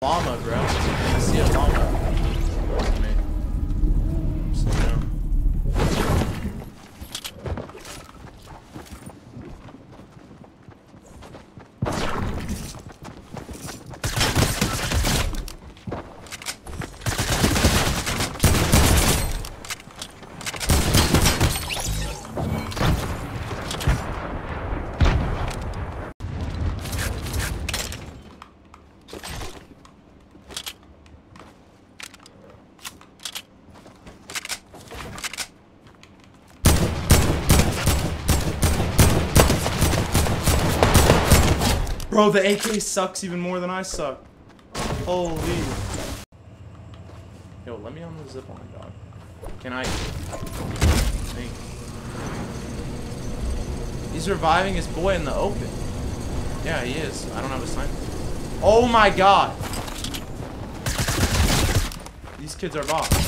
Llama, bro. I see a llama. Bro, the AK sucks even more than I suck. Holy. Yo, let me on the zipline, dog. Can I? Think. He's reviving his boy in the open. Yeah, he is. I don't have a sniper. Oh my god. These kids are bots.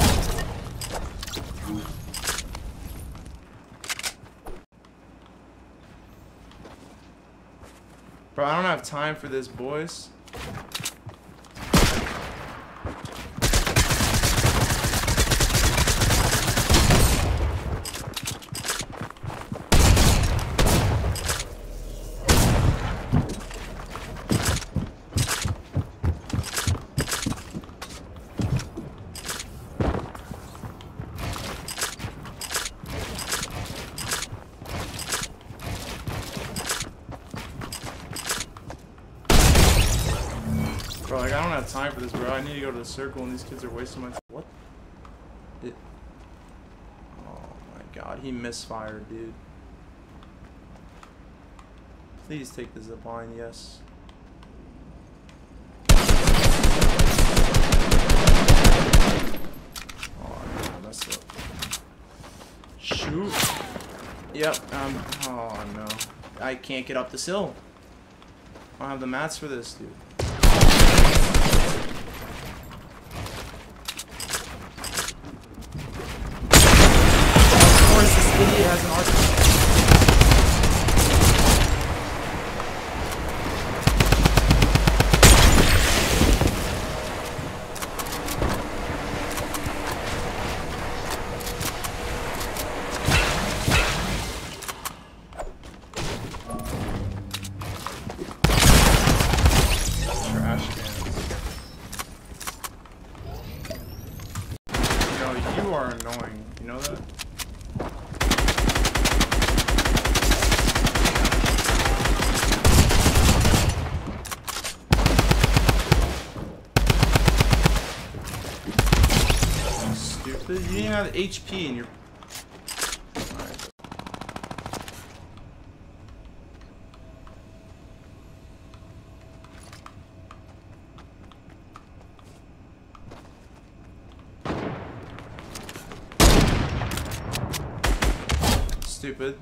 Bro, I don't have time for this, boys. Bro, like, I don't have time for this, bro. I need to go to the circle and these kids are wasting my time. What? Oh my god, he misfired, dude. Please take the zipline, yes. Oh, no, that's it. Shoot. Yep, oh no. I can't get up this hill. I don't have the mats for this, dude. Idiot has an arsenal. Trash cans. Yo, you are annoying. You know that? You didn't even have HP in your... Alright. Stupid.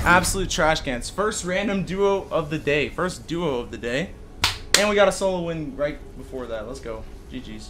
Absolute trash cans. First random duo of the day. First duo of the day. And we got a solo win right before that. Let's go. GG's.